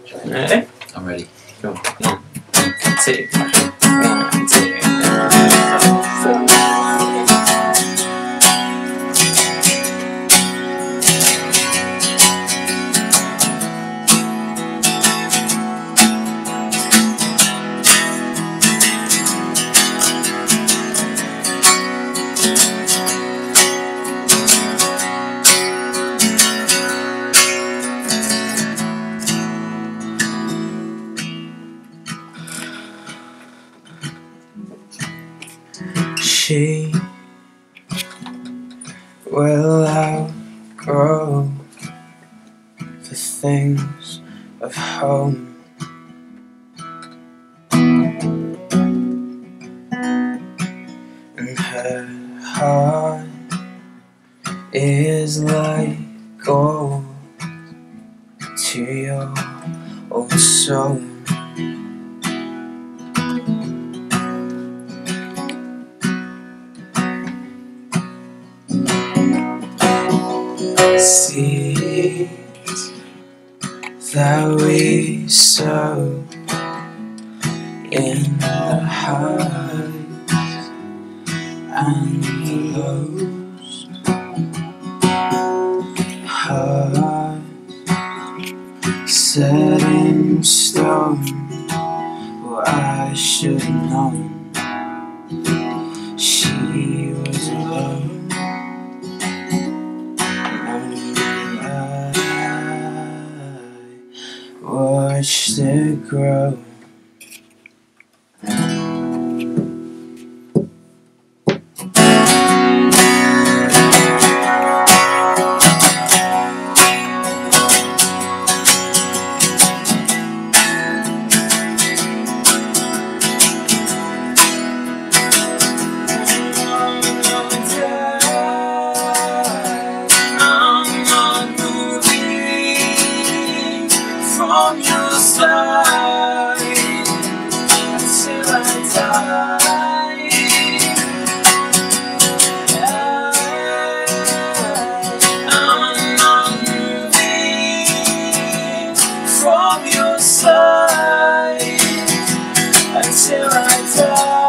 Ready? I'm ready. Go. 1, 2, 1, 2, 4. She will outgrow the things of home, and her heart is like gold to your old soul. Seeds that we sow in the highs and the lows, heart set in stone. Well, I should have known she was alone. Watched it grow. On your side until I die. I'm not moving from your side until I die.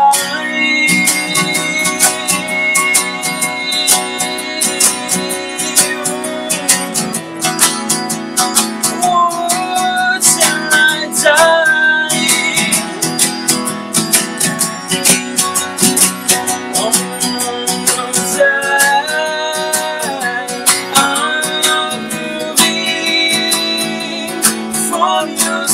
On your